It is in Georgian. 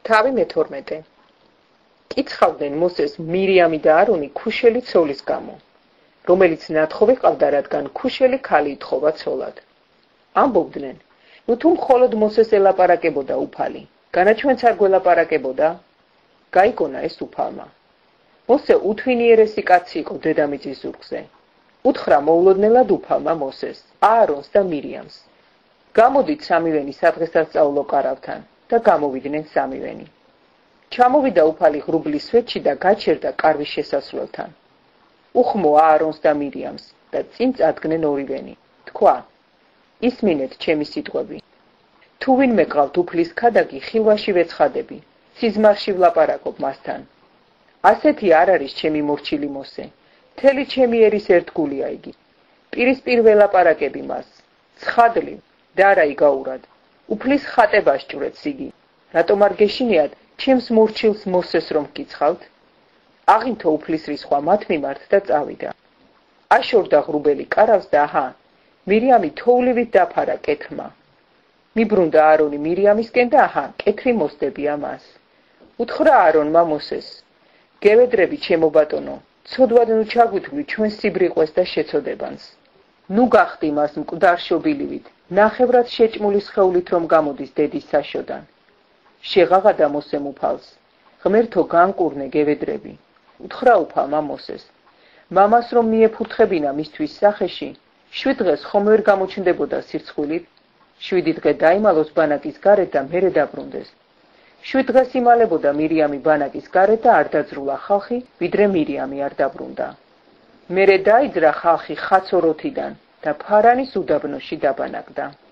თავი მე-12. კიცხავდნენ მოსეს მირიამი და არონი ქუშელი ცოლის გამო, რომელიც ნათხოვი ყავდა, რადგან ქუშელი ქალი ითხოვა ცოლად. ამბობდნენ, თუ მხოლოდ მოსეს ელაპარაკებოდა უფალი, განაჩვენც არ გველაპარაკებოდა? გაიგონა ეს უფალმა. მოსე უთვინიერესი კაცი იყო დედამიწის ზურგზე. უთხრა მოულოდნელად უფალმა მოსეს, აარონს და მირიამს. გამოდით სამივენი სადღესასწაულო კარავთან და გამოვიდნენ სამივენი. ჩამოვიდა უფალი ღრუბლის სვეტში და გაჩერდა კარვის შესასვლელთან. უხმო აარონს და მირიამს და წინ წადგნენ ორივენი. თქვა: ისმინეთ ჩემი სიტყვები. თუ ვინმე გყავთ უფლის ქადაგი, ხილვაში ვეცხადები, სიზმარში ვლაპარაკობ მასთან. ასეთი არ არის ჩემი მორჩილი მოსე. მთელი ჩემი ერის ერთგულია იგი. პირისპირ ველაპარაკები მას. ცხადლი და არა იგაურად. უფლის ხატება სჭურეთს იგი. რატომ არ გეშინიათ ჩემს მორჩილს მოსეს რომ გკიცხავთ? აღინთო უფლის რისხვა მათ მიმართ და წავიდა. აშორდა ღრუბელი კარავს და აჰა, მირიამი თოვლივით დაფარა კეთრმა. მიბრუნდა არონი მირიამისკენ და აჰა, კეთრი მოსდებია მას. უთხრა არონმა მოსეს: გევედრები ჩემო ბატონო, ცოდვად ნუ ჩაგვიტვლი ჩვენ სიბრიყვეს და შეცოდებანს. ნუ გახდი მას მკვდარ შობილივით, ნახევრად შეჭმული სხეულით რომ გამოდის დედის საშოდან. შეღაღადა მოსემ უფალს: ღმერთო განკურნე გევედრები. უთხრა უფალმა მოსეს: მამას რომ მიეფურთხებინა მისთვის სახეში, 7 დღეს ხომ ვერ გამოჩნდებოდა სირცხვილით? 7 დღე დაიმალოს ბანაკის გარეთ და მერე დაბრუნდეს. 7 დღეს იმალებოდა მირიამი ბანაკის გარეთ და არ დაძრულა ხალხი, ვიდრე მირიამი არ დაბრუნდა. მერე დაიძრა ხალხი ხაცოროთიდან და ფარანის უდაბნოში დაბანაკდა.